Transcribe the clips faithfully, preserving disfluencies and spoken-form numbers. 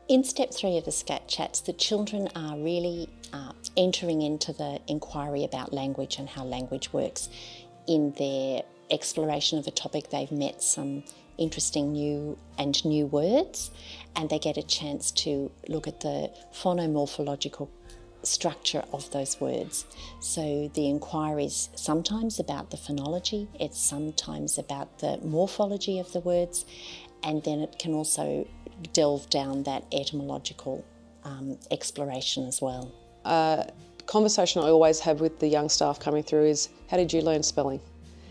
In step three of the Scat Chats, the children are really uh, entering into the inquiry about language and how language works. In their exploration of a topic, they've met some interesting new and new words, and they get a chance to look at the phonomorphological structure of those words. So the inquiry is sometimes about the phonology, it's sometimes about the morphology of the words, and then it can also delve down that etymological um, exploration as well. A uh, conversation I always have with the young staff coming through is, how did you learn spelling?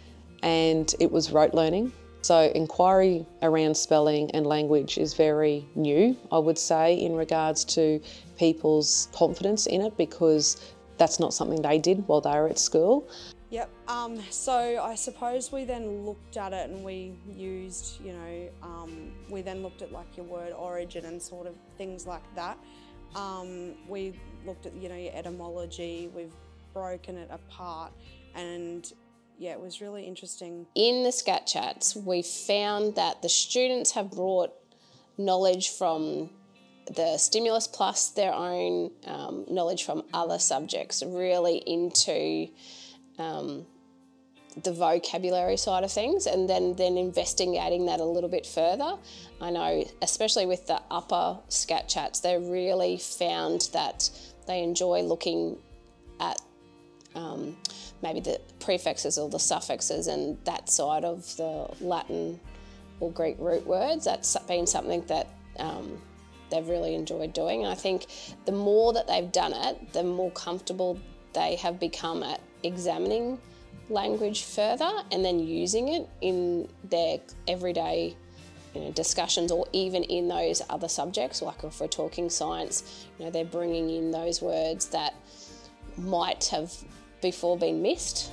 And it was rote learning. So inquiry around spelling and language is very new, I would say, in regards to people's confidence in it, because that's not something they did while they were at school. Yep, um, so I suppose we then looked at it and we used, you know, um, we then looked at like your word origin and sort of things like that. Um, we looked at, you know, your etymology, we've broken it apart, and yeah, it was really interesting. In the Scat Chats, we found that the students have brought knowledge from the stimulus plus their own um, knowledge from other subjects really into um, the vocabulary side of things, and then, then investigating that a little bit further. I know, especially with the upper Scat Chats, they really found that they enjoy looking at um, maybe the prefixes or the suffixes and that side of the Latin or Greek root words. That's been something that um, they've really enjoyed doing. And I think the more that they've done it, the more comfortable they have become at examining language further and then using it in their everyday, you know, discussions, or even in those other subjects. Like if we're talking science, you know, they're bringing in those words that might have before been missed.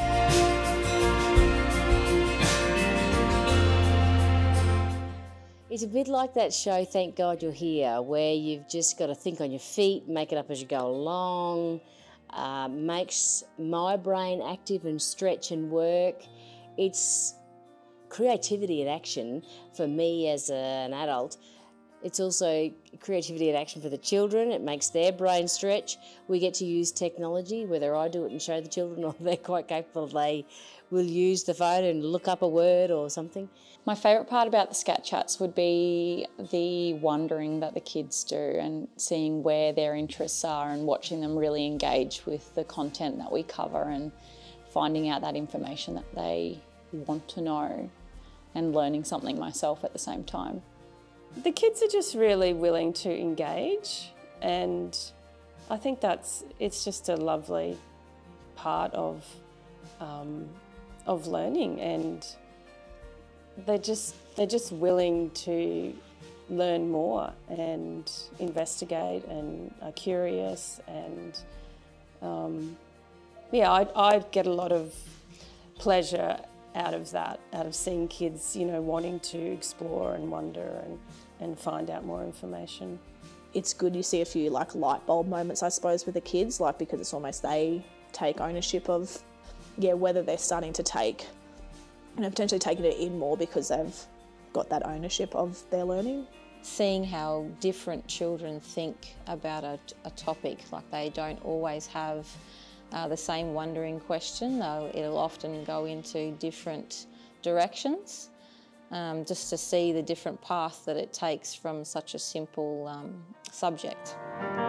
It's a bit like that show, Thank God You're Here, where you've just got to think on your feet, make it up as you go along, uh, makes my brain active and stretch and work. It's creativity in action for me as a, an adult. It's also creativity in action for the children. It makes their brain stretch. We get to use technology, whether I do it and show the children or they're quite capable, they will use the phone and look up a word or something. My favourite part about the Scat Chats would be the wondering that the kids do and seeing where their interests are and watching them really engage with the content that we cover and finding out that information that they want to know and learning something myself at the same time. The kids are just really willing to engage, and I think that's, it's just a lovely part of, um, of learning, and they're just, they're just willing to learn more and investigate and are curious, and um, yeah, I, I get a lot of pleasure out of that, out of seeing kids, you know, wanting to explore and wonder and, and find out more information. It's good you see a few like light bulb moments, I suppose, with the kids, like because it's almost they take ownership of, yeah, whether they're starting to take, you know, potentially taking it in more because they've got that ownership of their learning. Seeing how different children think about a, a topic, like they don't always have Uh, the same wondering question, though it'll often go into different directions, um, just to see the different path that it takes from such a simple um, subject.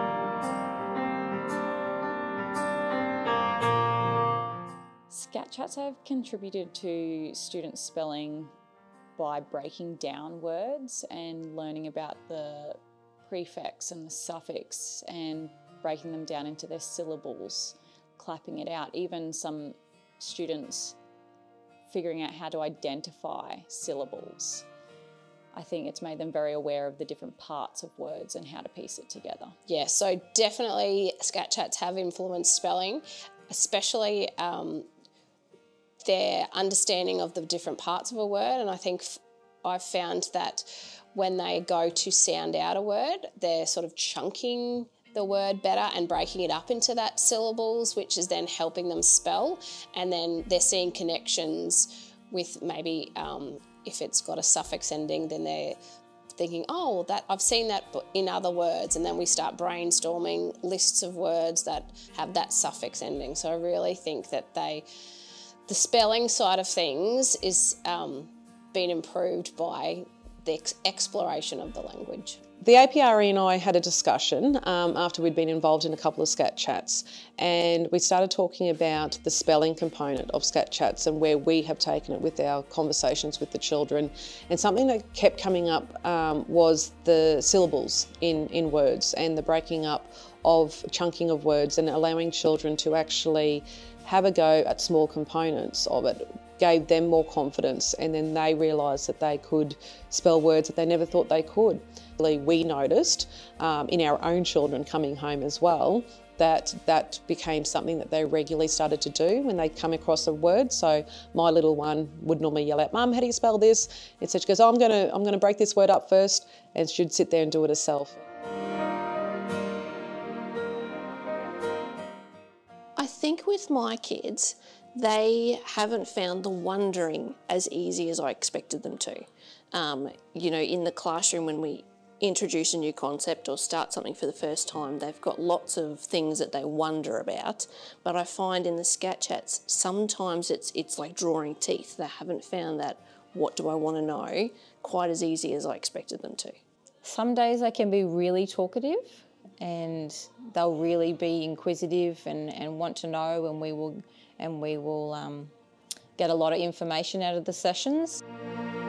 Scat Chats have contributed to students' spelling by breaking down words and learning about the prefix and the suffix and breaking them down into their syllables, clapping it out. Even some students figuring out how to identify syllables. I think it's made them very aware of the different parts of words and how to piece it together. Yeah, so definitely Scat Chats have influenced spelling, especially um, their understanding of the different parts of a word. And I think I've found that when they go to sound out a word, they're sort of chunking the word better and breaking it up into that syllables, which is then helping them spell, and then they're seeing connections with maybe um, if it's got a suffix ending, then they're thinking, oh, that I've seen that in other words, and then we start brainstorming lists of words that have that suffix ending. So I really think that they, the spelling side of things is um, been improved by the ex exploration of the language. The A P R E and I had a discussion um, after we'd been involved in a couple of Scat Chats, and we started talking about the spelling component of Scat Chats and where we have taken it with our conversations with the children. And something that kept coming up um, was the syllables in, in words and the breaking up of chunking of words and allowing children to actually have a go at small components of it. Gave them more confidence, and then they realised that they could spell words that they never thought they could. We noticed um, in our own children coming home as well that that became something that they regularly started to do when they come across a word. So my little one would normally yell out, "Mum, how do you spell this?" And so she goes, oh, I'm gonna, I'm gonna break this word up first, and she'd sit there and do it herself. I think with my kids, they haven't found the wondering as easy as I expected them to. Um, you know, in the classroom when we introduce a new concept or start something for the first time, they've got lots of things that they wonder about. But I find in the Scat Chats, sometimes it's, it's like drawing teeth. They haven't found that, what do I want to know, quite as easy as I expected them to. Some days they can be really talkative and they'll really be inquisitive and, and want to know, and we will, and we will um, get a lot of information out of the sessions.